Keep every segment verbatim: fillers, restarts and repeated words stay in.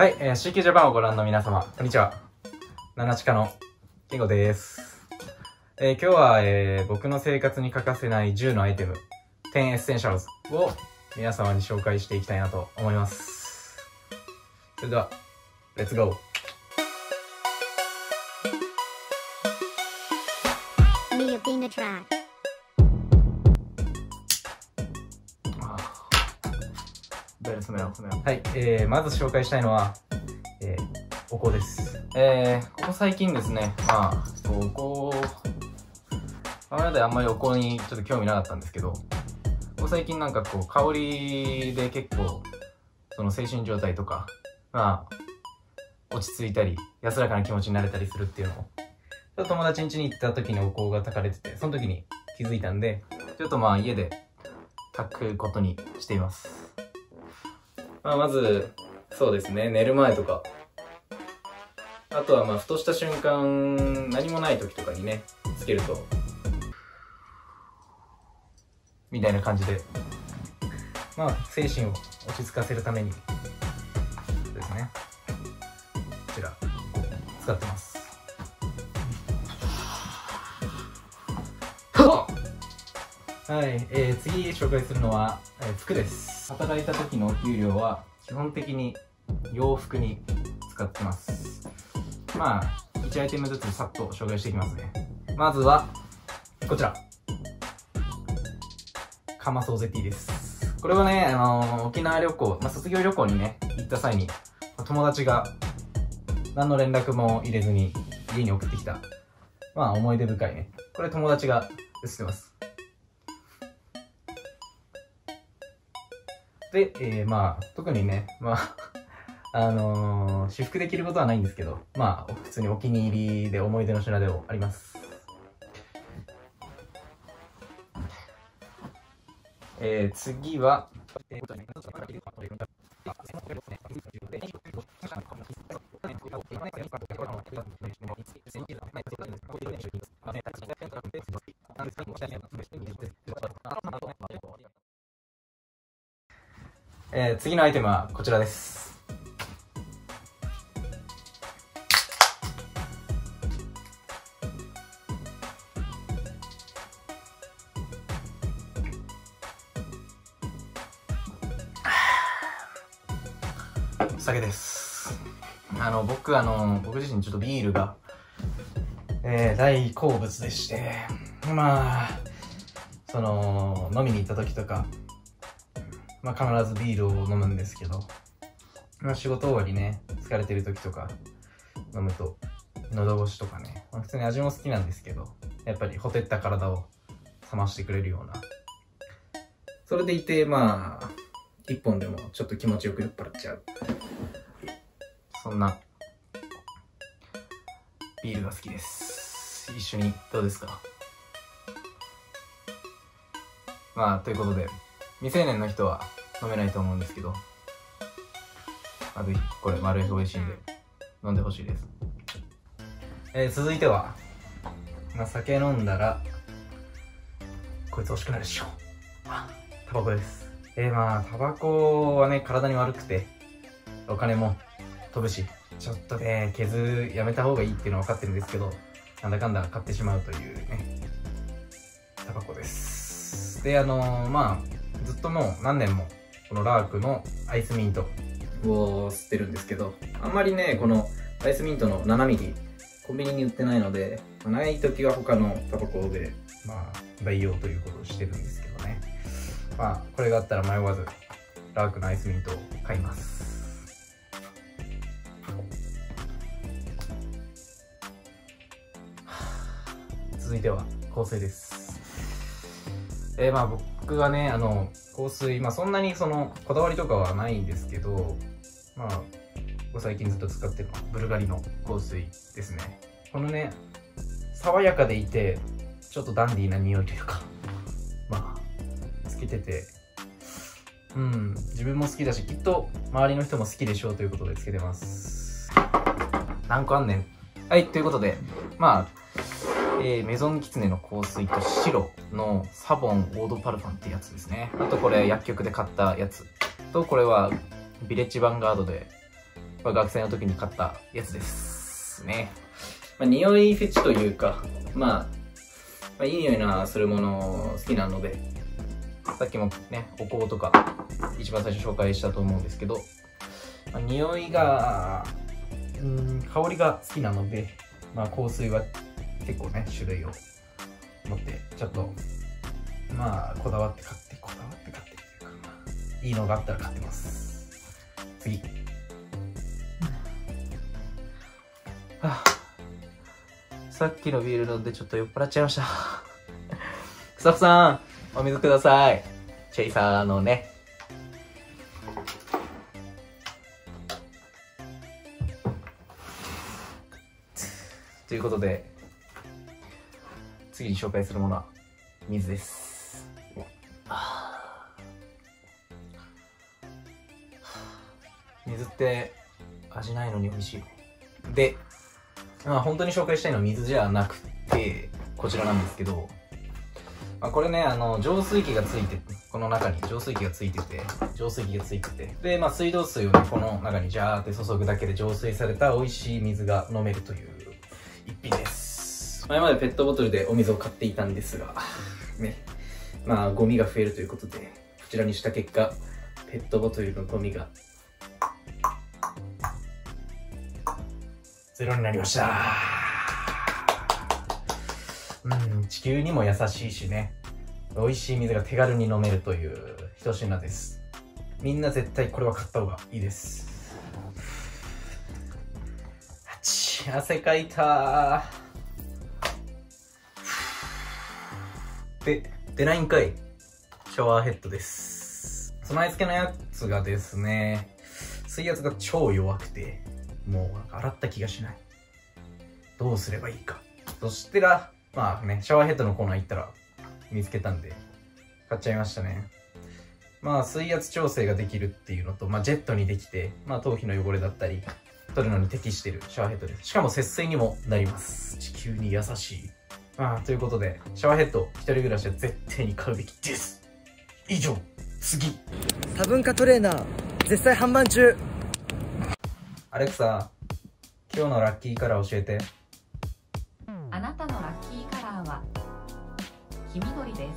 はい、えー、シーキュー ジャパンをご覧の皆様、こんにちは。ナナチカのケンゴです。えー、今日は、えー、僕の生活に欠かせないじゅうのアイテム、テンエッセンシャルズを皆様に紹介していきたいなと思います。それでは、レッツゴー。はい、えー、まず紹介したいのは、えー、お香です。えー、ここ最近ですね、まあ、お香、今まであんまりお香にちょっと興味なかったんですけど、ここ最近なんかこう、香りで結構、その精神状態とか、まあ、落ち着いたり、安らかな気持ちになれたりするっていうのを、ちょっと友達ん家に行った時にお香が焚かれてて、その時に気づいたんで、ちょっとまあ家で焚くことにしています。まあ、まず、そうですね、寝る前とか、あとはまあ、ふとした瞬間、何もない時とかにね、つけると、みたいな感じで、まあ、精神を落ち着かせるために、そうですね、こちら、使ってます。はい、えー、次紹介するのは、えー、服です。働いた時のお給料は基本的に洋服に使ってます。まあいちアイテムずつさっと紹介していきますね。まずはこちら、カマソーゼティです。これはね、あのー、沖縄旅行、まあ、卒業旅行にね行った際に友達が何の連絡も入れずに家に送ってきた、まあ思い出深いね、これ友達が売ってます。で、えー、まあ、特にね、まあ、あのー、私服で着ることはないんですけど、まあ、普通にお気に入りで思い出の品でもあります。えー、次は、えー、えー、次のアイテムはこちらです。お酒です。あの僕あの僕自身ちょっとビールが、えー、大好物でして、まあその飲みに行った時とか、まあ必ずビールを飲むんですけど、まあ仕事終わりね、疲れてる時とか飲むと喉越しとかね、まあ、普通に味も好きなんですけど、やっぱりほてった体を冷ましてくれるような、それでいてまあ一本でもちょっと気持ちよく酔っ払っちゃう、そんなビールが好きです。一緒にどうですか？まあということで、未成年の人は飲めないと思うんですけど、まあ、ぜひこれマルエフ美味しいんで飲んでほしいです。えー、続いては、まあ、酒飲んだらこいつ欲しくなるでしょ。タバコです。えー、まあタバコはね体に悪くてお金も飛ぶし、ちょっとね削やめた方がいいっていうのは分かってるんですけど、なんだかんだ買ってしまうというねタバコです。であのー、まあずっともう何年もこのラークのアイスミントを吸ってるんですけど、あんまりねこのアイスミントのななミリコンビニに売ってないので、まあ、ない時は他のタバコでまあ代用ということをしてるんですけどね、まあこれがあったら迷わずラークのアイスミントを買います。続いては香水です。えー、まあ僕はねあの香水、まあそんなにそのこだわりとかはないんですけど、まあ最近ずっと使ってるのはブルガリの香水ですね。このね爽やかでいてちょっとダンディーな匂いというか、まあつけてて、うん自分も好きだし、きっと周りの人も好きでしょうということでつけてます。何個あんねん。はい、ということでまあえー、メゾンキツネの香水と白のサボンオードパルファンってやつですね。あとこれ薬局で買ったやつと、これはビレッジヴァンガードでまあ、学生の時に買ったやつですね。まあ、匂いフェチというか、まあ、まあ、いい匂いなするもの好きなので、さっきもね、お香とか一番最初紹介したと思うんですけど、まあ、匂いが、うん、香りが好きなので、まあ、香水は結構ね、種類を持って、ちょっと、まあ、こだわって買って、こだわって買ってっていうか、まあ、いいのがあったら買ってます。次。はあ、さっきのビール飲んでちょっと酔っ払っちゃいました。スタッフさん、お水ください。チェイサーのね。ということで、次に紹介するものは水です。水って味ないのに美味しいよね。で、まあ本当に紹介したいのは水じゃなくて、こちらなんですけど、まあ、これね、あの、浄水器がついて、この中に浄水器がついてて、浄水器がついてて、で、まあ水道水をね、この中にジャーって注ぐだけで浄水された美味しい水が飲めるという一品です。前までペットボトルでお水を買っていたんですが、ね、まあゴミが増えるということで、こちらにした結果、ペットボトルのゴミがゼロになりました。うん、地球にも優しいしね、美味しい水が手軽に飲めるという一品です。みんな絶対これは買った方がいいです。あち、汗かいたー。で、出ないんかい。シャワーヘッドです。備え付けのやつがですね、水圧が超弱くて、もうなんか洗った気がしない。どうすればいいか。そしたら、まあね、シャワーヘッドのコーナー行ったら見つけたんで、買っちゃいましたね。まあ水圧調整ができるっていうのと、まあジェットにできて、まあ頭皮の汚れだったり、取るのに適してるシャワーヘッドです。しかも節水にもなります。地球に優しい。まあということで、シャワーヘッド一人暮らしは絶対に買うべきです。以上、次。 多文化トレーナー、絶賛販売中。 アレクサ、今日のラッキーカラー教えて。 あなたのラッキーカラーは黄緑です。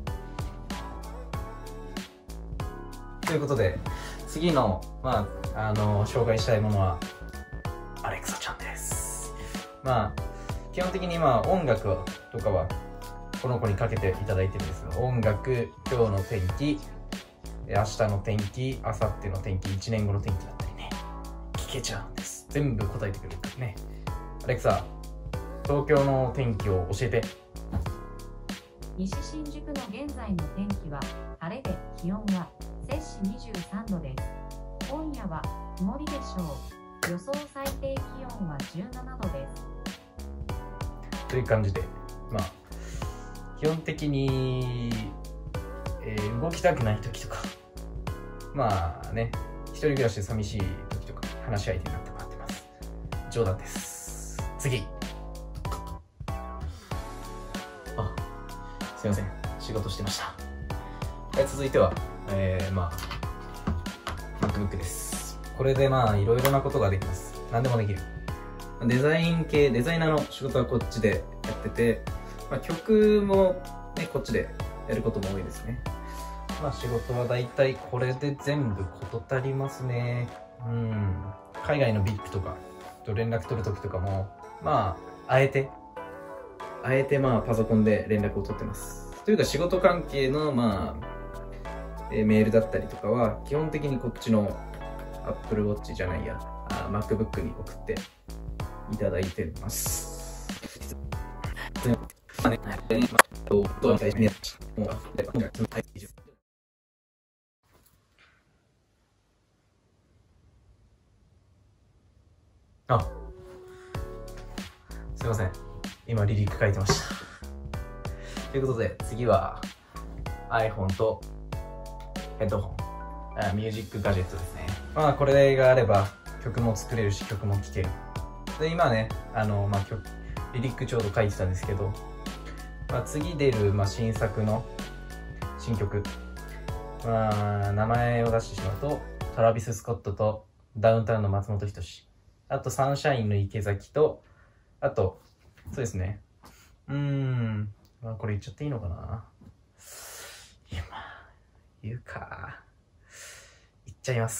ということで、次の、まあ、あの、紹介したいものは、アレクサちゃんです。まあ、基本的にまあ、音楽とかは、この子にかけていただいてるんですが、音楽、今日の天気、明日の天気、明後日の天気、いちねんごの天気だったりね、聞けちゃうんです。全部答えてくれるからね。アレクサ、東京の天気を教えて。 西新宿の現在の天気は晴れで、気温は摂氏にじゅうさんどです。今夜は曇りでしょう。予想最低気温はじゅうななどです。 という感じで、まあ、基本的に、えー、動きたくない時とか、まあね、一人暮らしで寂しい時とか、話し相手になってもらってます。冗談です。次。あ、すいません。仕事してました。はい、続いては、えー、まあ、MacBook です。これでまあ、いろいろなことができます。何でもできる。デザイン系、デザイナーの仕事はこっちでやってて、まあ、曲もね、こっちでやることも多いですね。まあ仕事はだいたいこれで全部事足りますね。うん。海外のビッグとかと連絡取るときとかも、まあ、あえて、あえてまあパソコンで連絡を取ってます。というか仕事関係のまあ、えー、メールだったりとかは、基本的にこっちの Apple Watch じゃないや、あ MacBook に送っていただいてます。あ、すいません。今リリック書いてました。ということで、次は iPhone とヘッドホン、あミュージックガジェットですね。まあこれがあれば曲も作れるし曲も聴ける。で、今ね、あの、まあ曲、リリックちょうど書いてたんですけど、まあ、次出る、まあ、新作の新曲、まあ、名前を出してしまうとトラビス・スコットとダウンタウンの松本人志、あとサンシャインの池崎と、あと、そうですね。うーん。まあ、これ言っちゃっていいのかな。いや、まあ、言うか。言っちゃいます。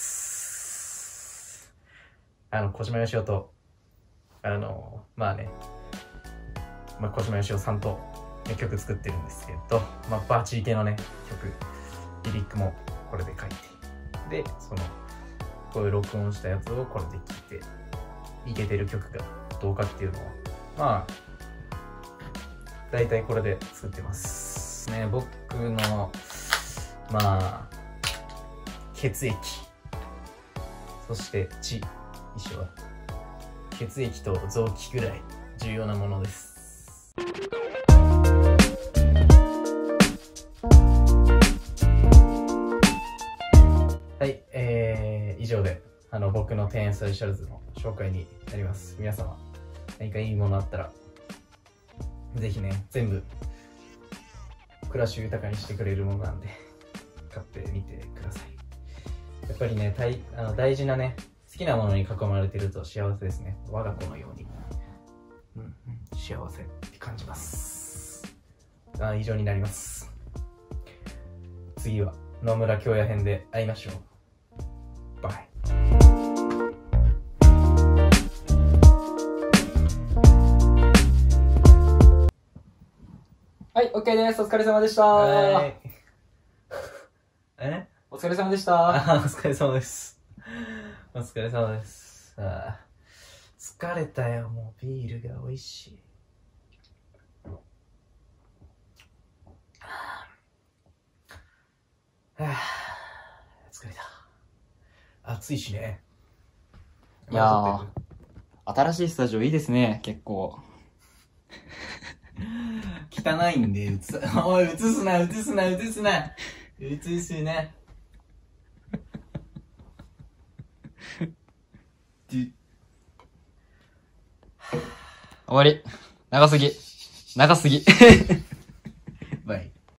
あの、小島よしおと、あの、まあね、まあ、小島よしおさんと、ね、曲作ってるんですけど、まあ、バーチー系のね、曲、リリックもこれで書いて、で、その、こういう録音したやつをこれで聴いて、いけてる曲がどうかっていうのを、まあ、大体これで作ってます。ね、僕の、まあ、血液、そして血、一緒は、血液と臓器ぐらい重要なものです。はい、えー、以上で、あの、僕のテンエスライシャルズの紹介になります。皆様、何かいいものあったら、ぜひね、全部、暮らしを豊かにしてくれるものなんで、買ってみてください。やっぱりね、大、あの大事なね、好きなものに囲まれてると幸せですね。我が子のように。うん、幸せって感じます。あ、以上になります。次は、野村京也編で会いましょう。バイ。 はい、OK です。お疲れ様でしたはい。えお疲れ様でしたあ、お疲れ様です。お疲れ様です。あ疲れたよ、もうビールが美味しい。はぁ、疲れた。暑いしね。 いやー、新しいスタジオいいですね、結構。 汚いんで、映す、おい、映すな、映すな、映すな。映すな。 終わり。長すぎ。長すぎ。